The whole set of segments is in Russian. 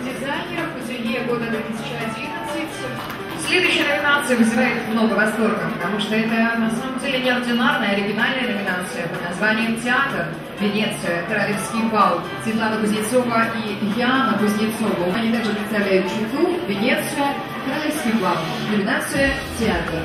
дизайнера Кутюрье года 2011. Следующая номинация вызывает много восторга, потому что это на самом деле неординарная, оригинальная номинация под названием «Театр. Венеция. Королевский бал». Светлана Кузнецова и Яна Кузнецова. Они также представляют читу «Венеция. Королевский бал». Номинация «Театр».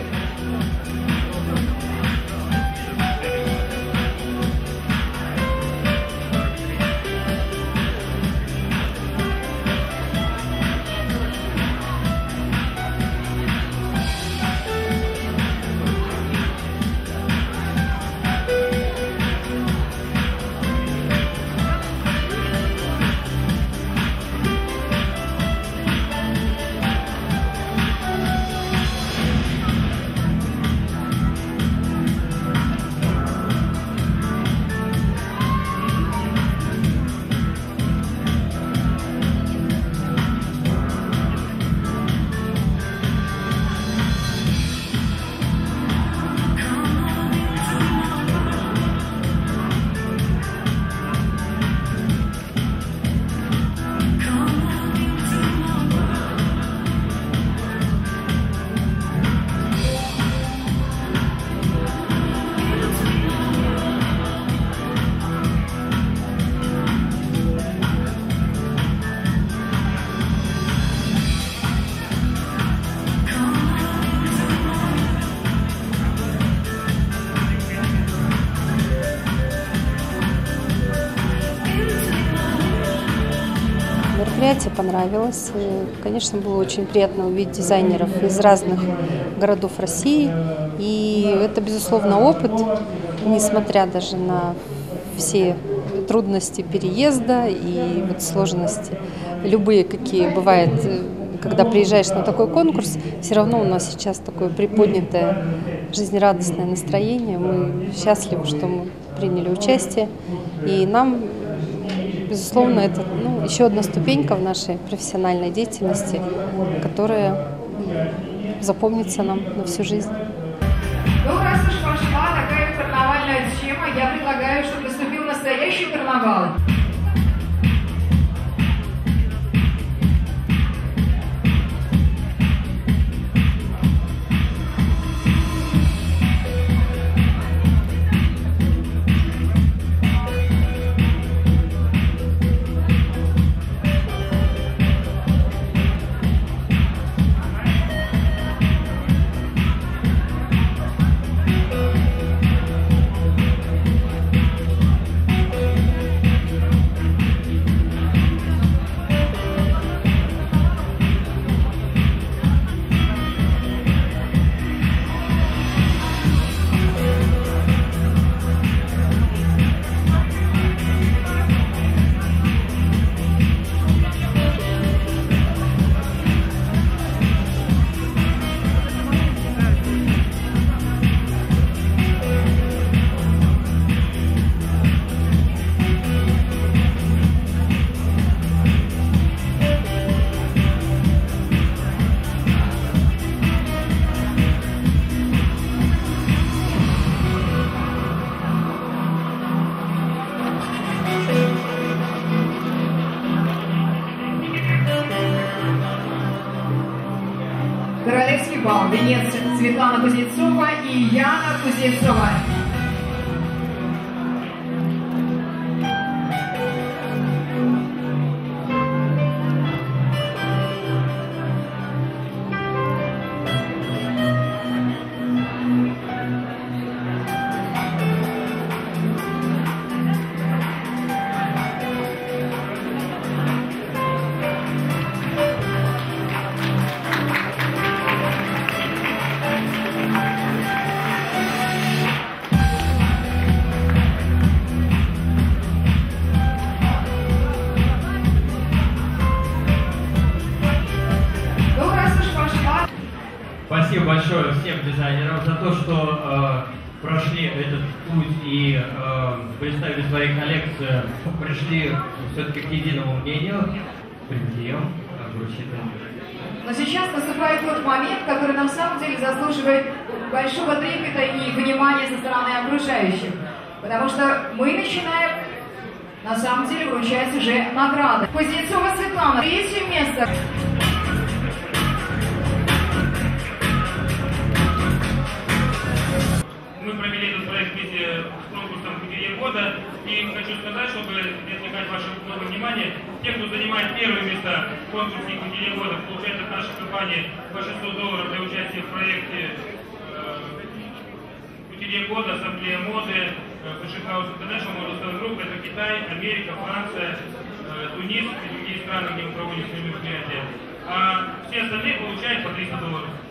Мероприятие понравилось. Конечно, было очень приятно увидеть дизайнеров из разных городов России. И это, безусловно, опыт, несмотря даже на все трудности переезда и вот сложности, любые, какие бывают, когда приезжаешь на такой конкурс, все равно у нас сейчас такое приподнятое, жизнерадостное настроение. Мы счастливы, что мы приняли участие. И нам, безусловно, это еще одна ступенька в нашей профессиональной деятельности, которая запомнится нам на всю жизнь. Ну, раз уж пошла такая карнавальная тема, я предлагаю, чтобы наступил настоящий карнавал. Королевский бал. Венеция. Светлана Кузнецова и Яна Кузнецова. Спасибо большое всем дизайнерам за то, что прошли этот путь и представили свои коллекции, пришли все-таки к единому мнению. Прием, Но сейчас наступает тот момент, который на самом деле заслуживает большого трепета и внимания со стороны окружающих. Потому что мы начинаем На самом деле вручается уже награда. Кузнецова Светлана, третье место. Мы провели этот проект вместе с конкурсом «Кутюрье года». И хочу сказать, чтобы привлекать ваше внимание, те, кто занимает первые места в конкурсе «Кутюрье года», получает от нашей компании по $600 для участия в проекте «Кутюрье года», «Ассамблея моды», Fashion House International, можно группы, это Китай, Америка, Франция, Тунис и другие страны, где мы проводим свои мероприятия. А все остальные получают по $300.